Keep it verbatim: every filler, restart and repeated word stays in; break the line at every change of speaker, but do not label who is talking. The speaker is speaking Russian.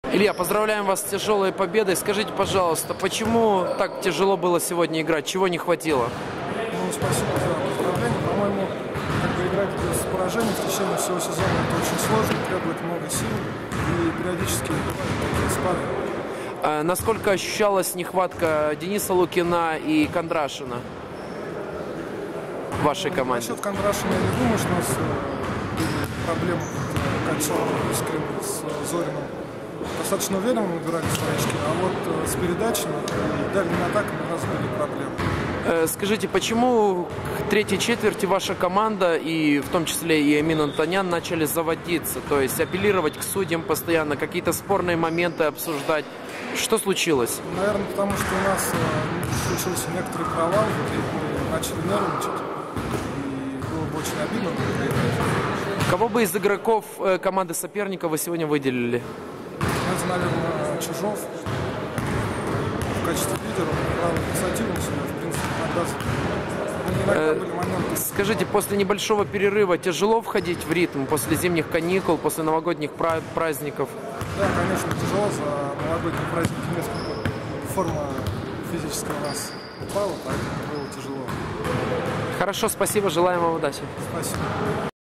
Илья, поздравляем вас с тяжелой победой. Скажите, пожалуйста, почему так тяжело было сегодня играть? Чего не хватило?
Ну, спасибо за поздравления. По-моему, как бы играть без поражений в течение всего сезона это очень сложно, требует много сил и периодически спады.
А насколько ощущалась нехватка Дениса Лукина и Кондрашина в вашей команде?
Насчет Кондрашина я не думаю, что у нас были проблемы Кольцова с Зориным. Достаточно уверенно мы набирали свои очки, а вот с передачами и дальними атаками у нас были проблемы.
Скажите, почему к третьей четверти ваша команда, и в том числе и Эмин Антонян, начали заводиться? То есть апеллировать к судьям постоянно, какие-то спорные моменты обсуждать. Что случилось?
Наверное, потому что у нас случился некоторый провал, и мы начали нервничать, и было бы очень обидно.
Кого бы из игроков команды соперника вы сегодня выделили?
Это, наверное, Чижов. В качестве лидера он играл инициативно сегодня, в принципе, иногда, иногда были моменты.
Скажите, после небольшого перерыва тяжело входить в ритм после зимних каникул, после новогодних праздников?
Да, конечно, тяжело. За новогодние праздники несколько форма физическая у нас упала, поэтому было тяжело.
Хорошо, спасибо, желаем вам удачи.
Спасибо.